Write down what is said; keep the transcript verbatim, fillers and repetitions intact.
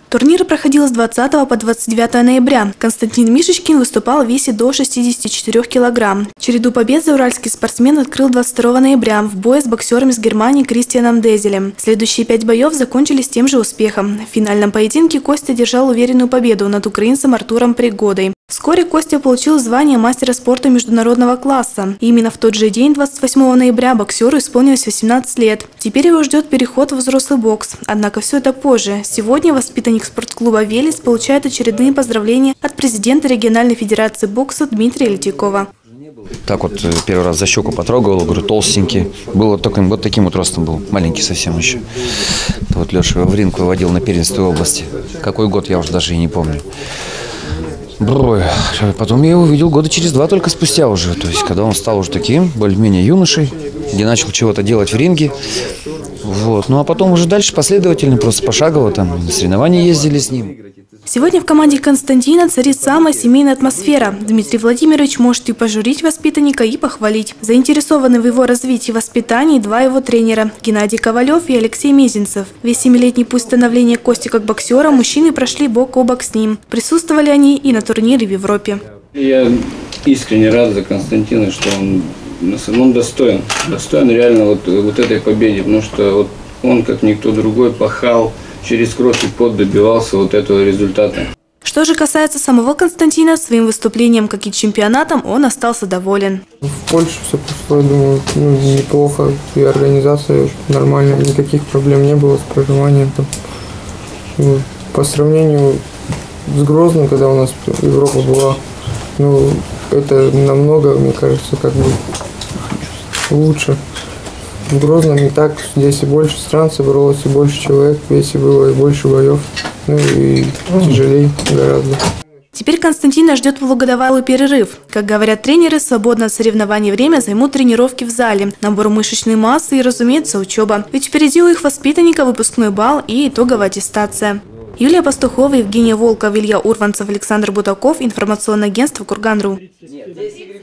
Турнир проходил с двадцатого по двадцать девятое ноября. Константин Мишечкин выступал в весе до шестидесяти четырёх килограмм. Череду побед зауральский спортсмен открыл двадцать второго ноября в бое с боксером из Германии Кристианом Дезелем. Следующие пять боев закончились тем же успехом. В финальном поединке Костя держал уверенную победу над украинцем Артуром Пригодой. Вскоре Костя получил звание мастера спорта международного класса. И именно в тот же день, двадцать восьмого ноября, боксеру исполнилось восемнадцать лет. Теперь его ждет переход в взрослый бокс. Однако все это позже. Сегодня воспитанник спортклуба «Велес» получает очередные поздравления от президента региональной федерации бокса Дмитрия Летякова. Так вот первый раз за щеку потрогал, говорю, толстенький. Был вот, только, вот таким вот ростом был, маленький совсем еще. Вот Леша его в ринг выводил на первенстве области. Какой год, я уже даже и не помню. Брой. Потом я его увидел года через два только спустя уже. То есть, когда он стал уже таким, более-менее юношей, где начал чего-то делать в ринге. Вот. Ну а потом уже дальше последовательно, просто пошагово там на соревнования ездили с ним. Сегодня в команде Константина царит самая семейная атмосфера. Дмитрий Владимирович может и пожурить воспитанника, и похвалить. Заинтересованы в его развитии и воспитании два его тренера – Геннадий Ковалев и Алексей Мезенцев. Весь семилетний путь становления Кости как боксера мужчины прошли бок о бок с ним. Присутствовали они и на турнире в Европе. Я искренне рад за Константина, что он, он достоин. Достоин реально вот, вот этой победы, потому что вот он, как никто другой, пахал, через кровь и пот добивался вот этого результата. Что же касается самого Константина, своим выступлением, как и чемпионатом, он остался доволен. В Польше все прошло, я думаю, ну, неплохо, и организация нормальная, никаких проблем не было с проживанием. Там. Ну, по сравнению с Грозным, когда у нас Европа была, ну, это намного, мне кажется, как бы лучше. В Грозном и так, здесь и больше стран собралось, и больше человек, весь и было, и больше боев, ну и тяжелее гораздо. Теперь Константина ждет полугодовалый перерыв. Как говорят тренеры, свободное от соревнований время займут тренировки в зале, набор мышечной массы и, разумеется, учеба. Ведь впереди у их воспитанника выпускной бал и итоговая аттестация. Юлия Пастухова, Евгения Волков, Илья Урванцев, Александр Бутаков, информационное агентство Курган точка ру.